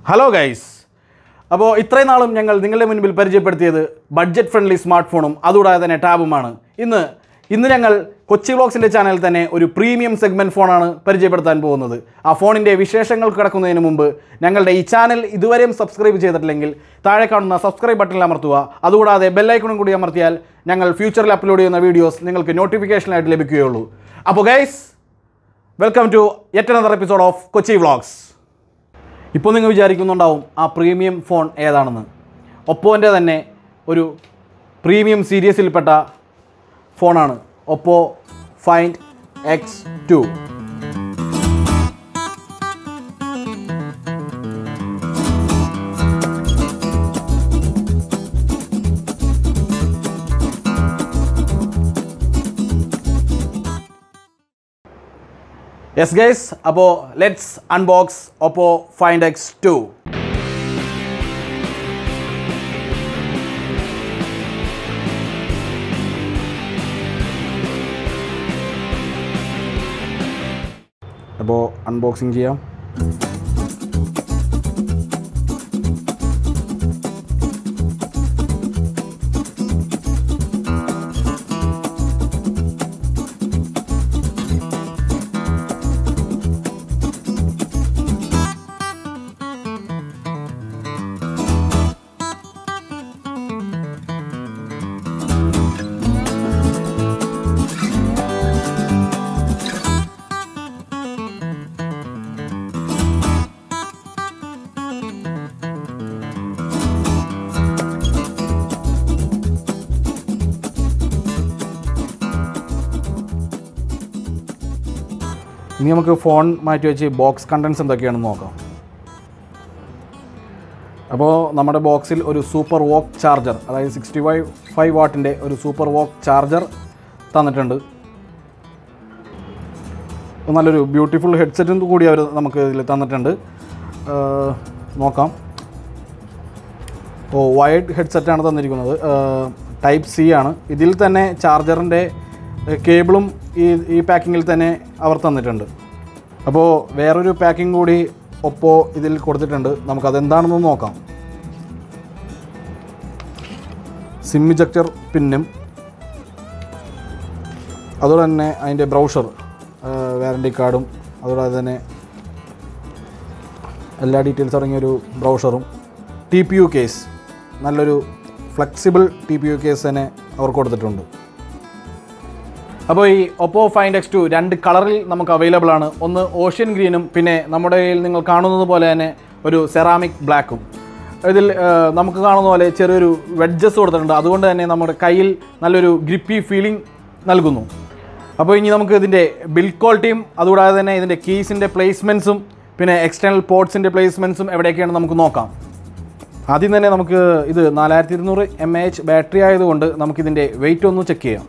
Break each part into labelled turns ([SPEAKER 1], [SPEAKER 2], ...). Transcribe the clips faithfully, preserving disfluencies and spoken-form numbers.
[SPEAKER 1] Hello guys. അപ്പോൾ ഇത്രയും നാളും ഞങ്ങൾ നിങ്ങളുടെ മുൻപിൽ പരിചയപ്പെടുത്തിയത് ബഡ്ജറ്റ് ഫ്രണ്ട്ലി സ്മാർട്ട് ഫോണും അതുകൂടാതെ തന്നെ ടാബുമാണ്. ഇന്ന് ഇന്ന് ഞങ്ങൾ കൊച്ചി വ്ലോഗ്സിൻ്റെ ചാനലിൽ തന്നെ ഒരു പ്രീമിയം സെഗ്മെൻറ്റ് ഫോണാണ് പരിചയപ്പെടുത്താൻ പോകുന്നത്. ആ ഫോണിൻ്റെ വിശേഷങ്ങൾ കിടക്കുന്നതിന് മുമ്പ് ഞങ്ങളുടെ ഈ ചാനൽ ഇതുവരെയും സബ്സ്ക്രൈബ് ചെയ്തിട്ടില്ലെങ്കിൽ താഴെ കാണുന്ന സബ്സ്ക്രൈബ് ബട്ടണിൽ അമർത്തുക. അതുകൂടാതെ ബെല്ലൈക്കണും കൂടി അമർത്തിയാൽ ഞങ്ങൾ ഫ്യൂച്ചറിൽ അപ്ലോഡ് ചെയ്യുന്ന വീഡിയോസ് നിങ്ങൾക്ക് നോട്ടിഫിക്കേഷനായിട്ട് ലഭിക്കുകയുള്ളൂ. അപ്പോൾ guys, welcome to yet another episode of Kochi vlogs. ഇപ്പോൾ നിങ്ങൾ വിചാരിക്കുന്നുണ്ടാവും ആ പ്രീമിയം ഫോൺ ഏതാണെന്ന്. ഒപ്പോൻ്റെ തന്നെ ഒരു പ്രീമിയം സീരീസിൽപ്പെട്ട ഫോണാണ് Oppo find X two. Yes guys, അപ്പോൾ let's unbox OPPO FIND X two. അപ്പോൾ അൺബോക്സിങ് ചെയ്യാം. ഇനി നമുക്ക് ഫോൺ മാറ്റി വെച്ച് ബോക്സ് കണ്ടൻസ് എന്തൊക്കെയാണെന്ന് നോക്കാം. അപ്പോൾ നമ്മുടെ ബോക്സിൽ ഒരു സൂപ്പർ വോക്ക് ചാർജർ, അതായത് സിക്സ്റ്റി ഫൈവ് ഫൈവ് വാട്ടിൻ്റെ ഒരു സൂപ്പർ വോക്ക് ചാർജർ തന്നിട്ടുണ്ട്. നല്ലൊരു ബ്യൂട്ടിഫുൾ ഹെഡ്സെറ്റും കൂടി അവർ നമുക്ക് ഇതിൽ തന്നിട്ടുണ്ട്. നോക്കാം. ഓ വയർഡ് ഹെഡ്സെറ്റാണ് തന്നിരിക്കുന്നത്. ടൈപ്പ് സി ആണ്. ഇതിൽ തന്നെ ചാർജറിൻ്റെ കേബിളും ഈ ഈ പാക്കിങ്ങിൽ തന്നെ അവർ തന്നിട്ടുണ്ട്. അപ്പോൾ വേറൊരു പാക്കിംഗ് കൂടി ഒപ്പോ ഇതിൽ കൊടുത്തിട്ടുണ്ട്. നമുക്കതെന്താണെന്ന് നോക്കാം. സിം ഇജക്ടർ പിന്നും അതുപോലെ തന്നെ അതിൻ്റെ ബ്രൗഷർ, വാറണ്ടി കാർഡും അതുകൂടാതെ തന്നെ എല്ലാ ഡീറ്റെയിൽസ് അടങ്ങിയൊരു ബ്രൗഷറും, ടി പി യു കേസ്, നല്ലൊരു flexible T P U case തന്നെ അവർ കൊടുത്തിട്ടുണ്ട്. അപ്പോൾ ഈ ഒപ്പോ ഫൈൻഡ് എക്സ് ടു രണ്ട് കളറിൽ നമുക്ക് അവൈലബിൾ ആണ്. ഒന്ന് ഓഷ്യൻ ഗ്രീനും പിന്നെ നമ്മുടെ കയ്യിൽ നിങ്ങൾ കാണുന്നത് പോലെ തന്നെ ഒരു സെറാമിക് ബ്ലാക്കും. ഇതിൽ നമുക്ക് കാണുന്ന പോലെ ചെറിയൊരു വെഡ്ജസ് കൊടുത്തിട്ടുണ്ട്. അതുകൊണ്ട് തന്നെ നമ്മുടെ കയ്യിൽ നല്ലൊരു ഗ്രിപ്പി ഫീലിംഗ് നൽകുന്നു. അപ്പോൾ ഇനി നമുക്ക് ഇതിൻ്റെ ബിൽഡ് ക്വാളിറ്റിയും അതുകൂടാതെ തന്നെ ഇതിൻ്റെ കീസിൻ്റെ പ്ലേസ്മെൻറ്റ്സും പിന്നെ എക്സ്റ്റേണൽ പോർട്സിൻ്റെ പ്ലേസ്മെൻറ്റ്സും എവിടെയൊക്കെയാണ് നമുക്ക് നോക്കാം. ആദ്യം തന്നെ നമുക്ക് ഇത് നാലായിരത്തി ഇരുന്നൂറ് എം എ എച്ച് ബാറ്ററി ആയതുകൊണ്ട് നമുക്കിതിൻ്റെ വെയിറ്റ് ഒന്ന് ചെക്ക് ചെയ്യാം.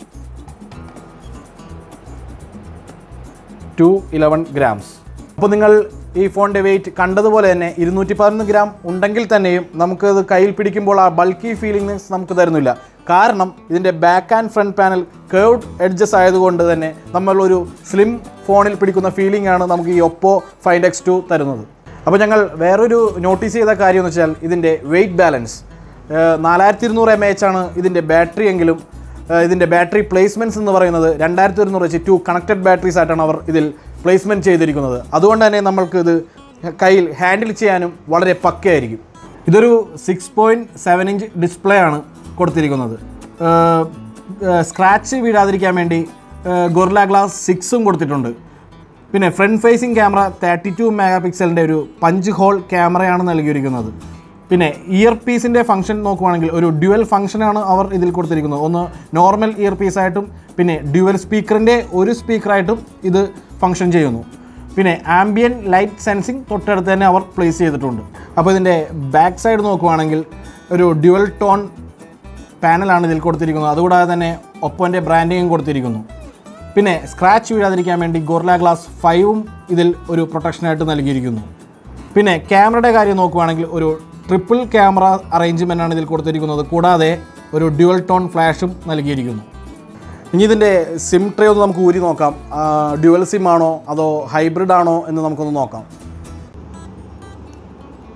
[SPEAKER 1] Two eleven grams. അപ്പോൾ നിങ്ങൾ ഈ ഫോണിൻ്റെ വെയിറ്റ് കണ്ടതുപോലെ തന്നെ ഇരുന്നൂറ്റി പതിനൊന്ന് ഗ്രാം ഉണ്ടെങ്കിൽ തന്നെയും നമുക്കത് കയ്യിൽ പിടിക്കുമ്പോൾ ആ ബൾക്കി ഫീലിംഗ്സ് നമുക്ക് തരുന്നില്ല. കാരണം ഇതിൻ്റെ back and front panel curved edges ആയതുകൊണ്ട് തന്നെ നമ്മളൊരു സ്ലിം ഫോണിൽ പിടിക്കുന്ന ഫീലിംഗ് ആണ് നമുക്ക് ഈ ഒപ്പോ ഫൈൻഡ് എക്സ് ടു തരുന്നത്. അപ്പോൾ ഞങ്ങൾ വേറൊരു നോട്ടീസ് ചെയ്ത കാര്യം എന്ന് വെച്ചാൽ ഇതിൻ്റെ വെയിറ്റ് ബാലൻസ്. നാലായിരത്തി ഇരുന്നൂറ് എം എ എച്ച് ആണ് ഇതിൻ്റെ ബാറ്ററി എങ്കിലും ഇതിൻ്റെ ബാറ്ററി പ്ലേസ്മെൻറ്റ്സ് എന്ന് പറയുന്നത് രണ്ടായിരത്തി ഒരുന്നൂറ് വെച്ച് ടു കണക്റ്റഡ് ബാറ്ററീസ് ആയിട്ടാണ് അവർ ഇതിൽ പ്ലേസ്മെൻറ്റ് ചെയ്തിരിക്കുന്നത്. അതുകൊണ്ട് തന്നെ നമ്മൾക്ക് ഇത് കയ്യിൽ ഹാൻഡിൽ ചെയ്യാനും വളരെ പക്കയായിരിക്കും. ഇതൊരു six point seven inch display ആണ് കൊടുത്തിരിക്കുന്നത്. സ്ക്രാച്ച് വീഴാതിരിക്കാൻ വേണ്ടി ഗൊറില്ല ഗ്ലാസ് സിക്സും കൊടുത്തിട്ടുണ്ട്. പിന്നെ front facing camera thirty two mega പിക്സലിൻ്റെ ഒരു പഞ്ച് ഹോൾ ക്യാമറയാണ് നൽകിയിരിക്കുന്നത്. പിന്നെ ഇയർ പീസിൻ്റെ ഫംഗ്ഷൻ നോക്കുവാണെങ്കിൽ ഒരു ഡ്യുവൽ ഫംഗ്ഷനാണ് അവർ ഇതിൽ കൊടുത്തിരിക്കുന്നത്. ഒന്ന് നോർമൽ ഇയർ പീസായിട്ടും പിന്നെ ഡ്യുവൽ സ്പീക്കറിൻ്റെ ഒരു സ്പീക്കറായിട്ടും ഇത് ഫംഗ്ഷൻ ചെയ്യുന്നു. പിന്നെ ആംബിയൻ ലൈറ്റ് സെൻസിങ് തൊട്ടടുത്ത് തന്നെ അവർ പ്ലേസ് ചെയ്തിട്ടുണ്ട്. അപ്പോൾ ഇതിൻ്റെ ബാക്ക് സൈഡ് നോക്കുവാണെങ്കിൽ ഒരു ഡ്യുവൽ ടോൺ പാനലാണ് ഇതിൽ കൊടുത്തിരിക്കുന്നത്. അതുകൂടാതെ തന്നെ ഒപ്പോൻ്റെ ബ്രാൻഡിങ്ങും കൊടുത്തിരിക്കുന്നു. പിന്നെ സ്ക്രാച്ച് വീഴാതിരിക്കാൻ വേണ്ടി ഗൊറില്ല ഗ്ലാസ് ഫൈവും ഇതിൽ ഒരു പ്രൊട്ടക്ഷനായിട്ട് നൽകിയിരിക്കുന്നു. പിന്നെ ക്യാമറയുടെ കാര്യം നോക്കുവാണെങ്കിൽ ഒരു ട്രിപ്പിൾ ക്യാമറ അറേഞ്ച്മെൻ്റാണ് ഇതിൽ കൊടുത്തിരിക്കുന്നത്. കൂടാതെ ഒരു ഡ്യുവൽ ടോൺ ഫ്ലാഷും നൽകിയിരിക്കുന്നു. ഇനി ഇതിൻ്റെ സിം ട്രേ ഒന്ന് നമുക്ക് ഊരി നോക്കാം. ഡ്യുവൽ സിം ആണോ അതോ ഹൈബ്രിഡ് ആണോ എന്ന് നമുക്കൊന്ന് നോക്കാം.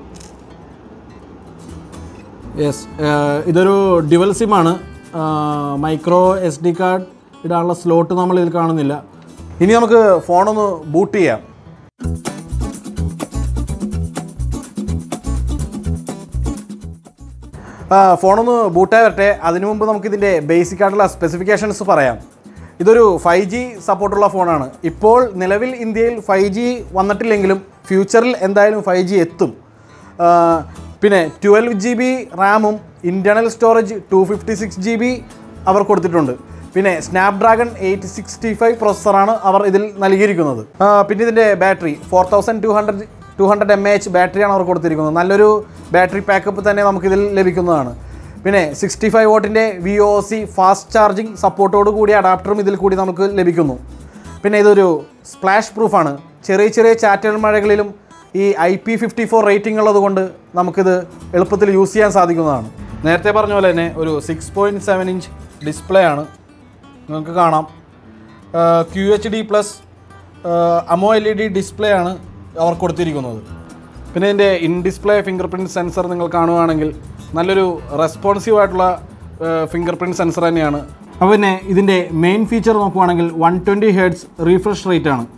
[SPEAKER 1] യെസ്, ഇതൊരു ഡ്യുവൽ സിമാണ്. മൈക്രോ എസ് ഡി കാർഡ് ഇടാനുള്ള സ്ലോട്ട് നമ്മൾ ഇതിൽ കാണുന്നില്ല. ഇനി നമുക്ക് ഫോണൊന്ന് ബൂട്ട് ചെയ്യാം. ഫോണൊന്ന് ബൂട്ടായി വരട്ടെ. അതിനു മുമ്പ് നമുക്കിതിൻ്റെ ബേസിക് ആയിട്ടുള്ള സ്പെസിഫിക്കേഷൻസ് പറയാം. ഇതൊരു ഫൈവ് ജി സപ്പോർട്ടുള്ള ഫോണാണ്. ഇപ്പോൾ നിലവിൽ ഇന്ത്യയിൽ ഫൈവ് ജി വന്നിട്ടില്ലെങ്കിലും ഫ്യൂച്ചറിൽ എന്തായാലും ഫൈവ് ജി എത്തും. പിന്നെ ട്വൽവ് ജി ബി റാമും internal storage two fifty six G B അവർ കൊടുത്തിട്ടുണ്ട്. പിന്നെ സ്നാപ്ഡ്രാഗൺ എയ്റ്റ് സിക്സ്റ്റി ഫൈവ് പ്രോസസ്സറാണ് അവർ ഇതിൽ നൽകിയിരിക്കുന്നത്. പിന്നെ ഇതിൻ്റെ battery four thousand two hundred two hundred M A H ബാറ്ററിയാണ് അവർ കൊടുത്തിരിക്കുന്നത്. നല്ലൊരു ബാറ്ററി പാക്കപ്പ് തന്നെ നമുക്കിതിൽ ലഭിക്കുന്നതാണ്. പിന്നെ സിക്സ്റ്റി ഫൈവ് വോട്ടിൻ്റെ V O C fast charging സപ്പോർട്ടോട് കൂടിയ അഡാപ്റ്ററും ഇതിൽ കൂടി നമുക്ക് ലഭിക്കുന്നു. പിന്നെ ഇതൊരു സ്പ്ലാഷ് പ്രൂഫാണ്. ചെറിയ ചെറിയ ചാറ്റൽ മഴകളിലും ഈ I P fifty four rating ഉള്ളതുകൊണ്ട് നമുക്കിത് എളുപ്പത്തിൽ യൂസ് ചെയ്യാൻ സാധിക്കുന്നതാണ്. നേരത്തെ പറഞ്ഞ പോലെ തന്നെ ഒരു six point seven inch display ആണ്. നിങ്ങൾക്ക് കാണാം Q H D plus AMOLED display ആണ് അവർ കൊടുത്തിരിക്കുന്നത്. പിന്നെ ഇതിൻ്റെ in display fingerprint sensor നിങ്ങൾ കാണുകയാണെങ്കിൽ നല്ലൊരു റെസ്പോൺസീവ് ആയിട്ടുള്ള ഫിംഗർ പ്രിൻറ്റ് സെൻസർ തന്നെയാണ്. അപ്പോൾ പിന്നെ ഇതിൻ്റെ മെയിൻ ഫീച്ചർ നോക്കുകയാണെങ്കിൽ one twenty hertz refresh rate ആണ്.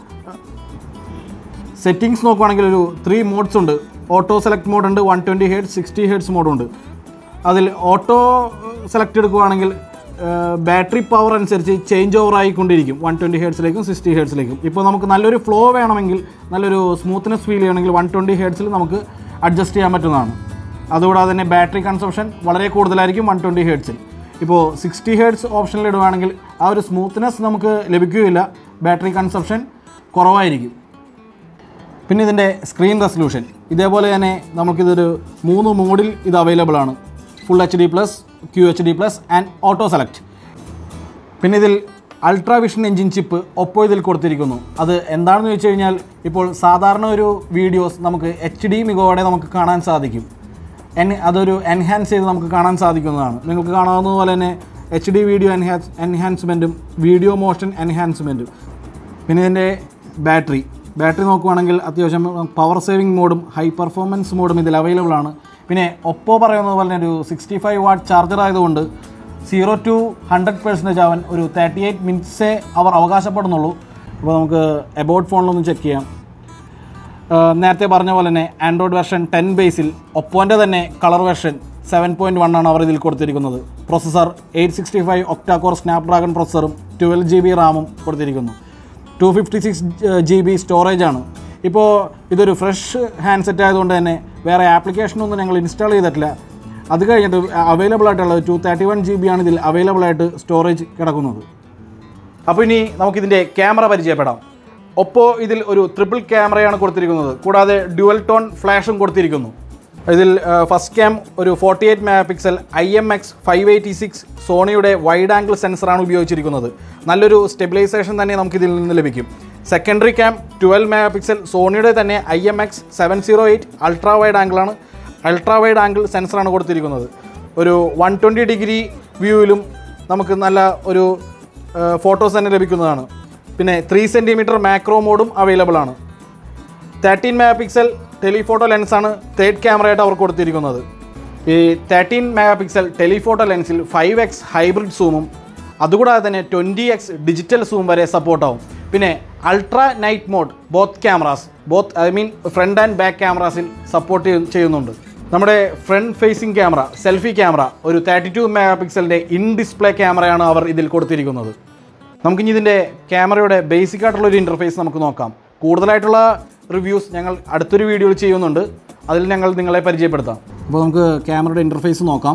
[SPEAKER 1] സെറ്റിങ്സ് നോക്കുകയാണെങ്കിൽ ഒരു ത്രീ മോഡ്സ് ഉണ്ട്. ഓട്ടോ സെലക്ട് മോഡ് ഉണ്ട്, one twenty hertz, sixty hertz മോഡുണ്ട്. അതിൽ ഓട്ടോ സെലക്ട് എടുക്കുകയാണെങ്കിൽ ബാറ്ററി പവർ അനുസരിച്ച് ചേഞ്ച് ഓവർ ആയിക്കൊണ്ടിരിക്കും വൺ ട്വൻറ്റി ഹെർട്സിലേക്കും സിക്സ്റ്റി ഹെർട്സിലേക്കും. ഇപ്പോൾ നമുക്ക് നല്ലൊരു ഫ്ലോ വേണമെങ്കിൽ, നല്ലൊരു സ്മൂത്ത്നെസ് ഫീൽ ചെയ്യണമെങ്കിൽ വൺ ട്വൻറ്റി ഹെർട്സിൽ നമുക്ക് അഡ്ജസ്റ്റ് ചെയ്യാൻ പറ്റുന്നതാണ്. അതുകൂടാതെ തന്നെ ബാറ്ററി കൺസംഷൻ വളരെ കൂടുതലായിരിക്കും വൺ ട്വൻറ്റി ഹെർട്സിൽ. ഇപ്പോൾ സിക്സ്റ്റി ഹെർട്സ് ഓപ്ഷനിൽ ഇടുകയാണെങ്കിൽ ആ ഒരു സ്മൂത്ത്നെസ് നമുക്ക് ലഭിക്കുകയില്ല, ബാറ്ററി കൺസംഷൻ കുറവായിരിക്കും. പിന്നെ ഇതിൻ്റെ സ്ക്രീൻ റെസൊല്യൂഷൻ ഇതേപോലെ തന്നെ നമുക്കിതൊരു മൂന്ന് മോഡിൽ ഇത് അവൈലബിൾ ആണ്. Full H D plus, Q H D plus and auto select. പിന്നെ ഇതിൽ ultra vision engine chip Oppo ഇതിൽ കൊടുത്തിരിക്കുന്നു. അത് എന്താണെന്ന് ചോദിച്ചു കഴിഞ്ഞാൽ ഇപ്പോൾ സാധാരണ ഒരു വീഡിയോസ് നമുക്ക് എച്ച് ഡി മികവോടെ നമുക്ക് കാണാൻ സാധിക്കും. എൻ അതൊരു എൻഹാൻസ് ചെയ്ത് നമുക്ക് കാണാൻ സാധിക്കുന്നതാണ്. നിങ്ങൾക്ക് കാണാവുന്നതുപോലെ തന്നെ എച്ച് ഡി വീഡിയോ എൻഹാൻസ് എൻഹാൻസ്മെൻറ്റും വീഡിയോ മോഷൻ എൻഹാൻസ്മെൻറ്റും. പിന്നെ ഇതിൻ്റെ ബാറ്ററി ബാറ്ററി നോക്കുകയാണെങ്കിൽ അത്യാവശ്യം പവർ സേവിങ് മോഡും ഹൈ പെർഫോമൻസ് മോഡും ഇതിൽ അവൈലബിൾ ആണ്. പിന്നെ ഒപ്പോ പറയുന്നത് പോലെ തന്നെ ഒരു സിക്സ്റ്റി ഫൈവ് വാട്ട് ചാർജർ ആയതുകൊണ്ട് സീറോ ടു ഹൺഡ്രഡ് പെർസെൻറ്റേജ് ആവാൻ ഒരു തേർട്ടി എയ്റ്റ് മിനിറ്റ്സേ അവർ അവകാശപ്പെടുന്നുള്ളൂ. അപ്പോൾ നമുക്ക് എബൌട്ട് ഫോണിലൊന്ന് ചെക്ക് ചെയ്യാം. നേരത്തെ പറഞ്ഞ പോലെ തന്നെ ആൻഡ്രോയിഡ് വെർഷൻ ടെൻ ബേസിൽ ഒപ്പോൻ്റെ തന്നെ colour version seven point one ആണ് അവർ ഇതിൽ കൊടുത്തിരിക്കുന്നത്. Processor eight sixty five octa core Snapdragon പ്രൊസസ്സറും ട്വൽവ് ജി ബി റാമും കൊടുത്തിരിക്കുന്നു. Two fifty six G B സ്റ്റോറേജാണ്. ഇപ്പോൾ ഇതൊരു ഫ്രഷ് ഹാൻഡ്സെറ്റ് ആയതുകൊണ്ട് തന്നെ വേറെ ആപ്ലിക്കേഷനൊന്നും ഞങ്ങൾ ഇൻസ്റ്റാൾ ചെയ്തിട്ടില്ല. അത് കഴിഞ്ഞിട്ട് അവൈലബിൾ ആയിട്ടുള്ളത് two thirty one G B ആണ് ഇതിൽ അവൈലബിൾ ആയിട്ട് സ്റ്റോറേജ് കിടക്കുന്നത്. അപ്പോൾ ഇനി നമുക്കിതിൻ്റെ ക്യാമറ പരിചയപ്പെടാം. ഒപ്പോ ഇതിൽ ഒരു ട്രിപ്പിൾ ക്യാമറയാണ് കൊടുത്തിരിക്കുന്നത്. കൂടാതെ ഡ്യുവൽ ടോൺ ഫ്ലാഷും കൊടുത്തിരിക്കുന്നു. ഇതിൽ ഫസ്റ്റ് ക്യാം ഒരു forty eight megapixel I M X five eighty six സോണിയുടെ വൈഡ് ആംഗിൾ സെൻസറാണ് ഉപയോഗിച്ചിരിക്കുന്നത്. നല്ലൊരു സ്റ്റെബിലൈസേഷൻ തന്നെ നമുക്കിതിൽ നിന്ന് ലഭിക്കും. Secondary cam twelve megapixel സോണിയുടെ തന്നെ I M X seven zero eight ultra wide ആംഗിളാണ് അൾട്രാ വൈഡ് ആംഗിൾ സെൻസറാണ് കൊടുത്തിരിക്കുന്നത്. ഒരു വൺ ട്വൻറ്റി ഡിഗ്രി വ്യൂവിലും നമുക്ക് നല്ല ഒരു ഫോട്ടോസ് തന്നെ ലഭിക്കുന്നതാണ്. പിന്നെ ത്രീ സെൻറ്റിമീറ്റർ മാക്രോ മോഡും അവൈലബിൾ ആണ്. തേർട്ടീൻ മെഗാ പിക്സൽ ടെലിഫോട്ടോ ലെൻസാണ് തേർഡ് ക്യാമറയായിട്ട് അവർ കൊടുത്തിരിക്കുന്നത്. ഈ തേർട്ടീൻ മെഗാ പിക്സൽ ടെലിഫോട്ടോ ലെൻസിൽ ഫൈവ് എക്സ് ഹൈബ്രിഡ് സൂമും അതുകൂടാതെ തന്നെ ട്വൻറ്റി എക്സ് ഡിജിറ്റൽ സൂം വരെ സപ്പോർട്ടാവും. പിന്നെ ultra night mode both cameras both I mean front and back ക്യാമറാസിൽ സപ്പോർട്ട് ചെയ്യുന്നുണ്ട്. നമ്മുടെ front facing camera selfie camera ഒരു തേർട്ടി ടു മെഗാ പിക്സലിൻ്റെ ഇൻ ഡിസ്പ്ലേ ക്യാമറയാണ് അവർ ഇതിൽ കൊടുത്തിരിക്കുന്നത്. നമുക്കിനി ഇതിൻ്റെ ക്യാമറയുടെ ബേസിക് ആയിട്ടുള്ളൊരു ഇൻ്റർഫേസ് നമുക്ക് നോക്കാം. കൂടുതലായിട്ടുള്ള റിവ്യൂസ് ഞങ്ങൾ അടുത്തൊരു വീഡിയോയിൽ ചെയ്യുന്നുണ്ട്, അതിൽ ഞങ്ങൾ നിങ്ങളെ പരിചയപ്പെടുത്താം. അപ്പോൾ നമുക്ക് ക്യാമറയുടെ ഇൻ്റർഫേസ് നോക്കാം.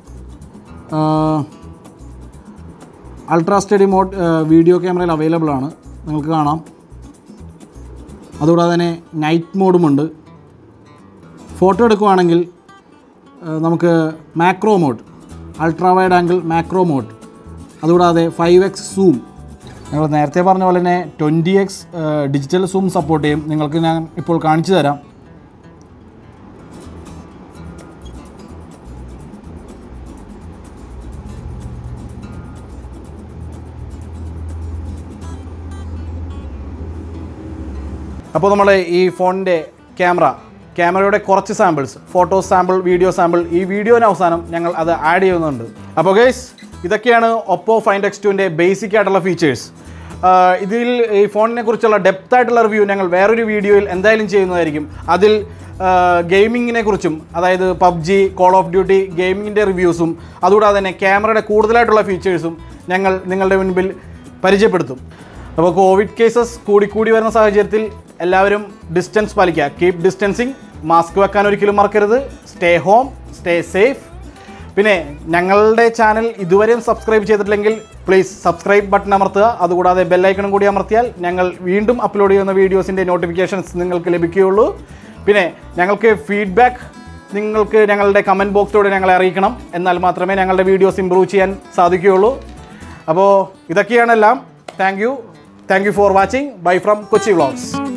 [SPEAKER 1] അൾട്രാ സ്റ്റഡി മോഡ് വീഡിയോ ക്യാമറയിൽ അവൈലബിൾ ആണ്, നിങ്ങൾക്ക് കാണാം. അതുകൂടാതെ തന്നെ നൈറ്റ് മോഡുമുണ്ട്. ഫോട്ടോ എടുക്കുകയാണെങ്കിൽ നമുക്ക് macro mode ultra wide angle macro mode, അതുകൂടാതെ ഫൈവ് എക്സ് സൂം, ഞങ്ങൾ നേരത്തെ പറഞ്ഞ പോലെ തന്നെ twenty X digital zoom support ചെയ്യും. നിങ്ങൾക്ക് ഞാൻ ഇപ്പോൾ കാണിച്ചു തരാം. അപ്പോൾ നമ്മൾ ഈ ഫോണിൻ്റെ ക്യാമറ ക്യാമറയുടെ കുറച്ച് samples, photo sample, video sample ഈ വീഡിയോന് അവസാനം ഞങ്ങൾ അത് ആഡ് ചെയ്യുന്നുണ്ട്. അപ്പോൾ ഗൈസ്, ഇതൊക്കെയാണ് ഒപ്പോ ഫൈൻഡ് എക്സ് ടുവിൻ്റെ ബേസിക് ആയിട്ടുള്ള ഫീച്ചേഴ്സ്. ഇതിൽ ഈ ഫോണിനെ കുറിച്ചുള്ള ഡെപ്ത് ആയിട്ടുള്ള റിവ്യൂ ഞങ്ങൾ വേറൊരു വീഡിയോയിൽ എന്തായാലും ചെയ്യുന്നതായിരിക്കും. അതിൽ ഗെയിമിങ്ങിനെ കുറിച്ചും, അതായത് പബ്ജി, കോൾ ഓഫ് ഡ്യൂട്ടി ഗെയിമിങ്ങിൻ്റെ റിവ്യൂസും അതുകൂടാതെ തന്നെ ക്യാമറയുടെ കൂടുതലായിട്ടുള്ള ഫീച്ചേഴ്സും ഞങ്ങൾ നിങ്ങളുടെ മുൻപിൽ പരിചയപ്പെടുത്തും. അപ്പോൾ കോവിഡ് കേസസ് കൂടിക്കൂടി വരുന്ന സാഹചര്യത്തിൽ എല്ലാവരും ഡിസ്റ്റൻസ് പാലിക്കുക. കീപ് ഡിസ്റ്റൻസിങ്, മാസ്ക് വെക്കാൻ ഒരിക്കലും മറക്കരുത്. Stay home, stay safe. പിന്നെ ഞങ്ങളുടെ ചാനൽ ഇതുവരെയും സബ്സ്ക്രൈബ് ചെയ്തിട്ടില്ലെങ്കിൽ പ്ലീസ് സബ്സ്ക്രൈബ് ബട്ടൺ അമർത്തുക. അതുകൂടാതെ ബെല്ലൈക്കണും കൂടി അമർത്തിയാൽ ഞങ്ങൾ വീണ്ടും അപ്ലോഡ് ചെയ്യുന്ന വീഡിയോസിൻ്റെ നോട്ടിഫിക്കേഷൻസ് നിങ്ങൾക്ക് ലഭിക്കുകയുള്ളൂ. പിന്നെ ഞങ്ങൾക്ക് ഫീഡ്ബാക്ക് നിങ്ങൾക്ക് ഞങ്ങളുടെ കമൻറ്റ് ബോക്സിലൂടെ ഞങ്ങളെ അറിയിക്കണം. എന്നാൽ മാത്രമേ ഞങ്ങളുടെ വീഡിയോസ് ഇമ്പ്രൂവ് ചെയ്യാൻ സാധിക്കുകയുള്ളൂ. അപ്പോൾ ഇതൊക്കെയാണെല്ലാം. Thank you thank you for watching. Bye from Kochi vlogs.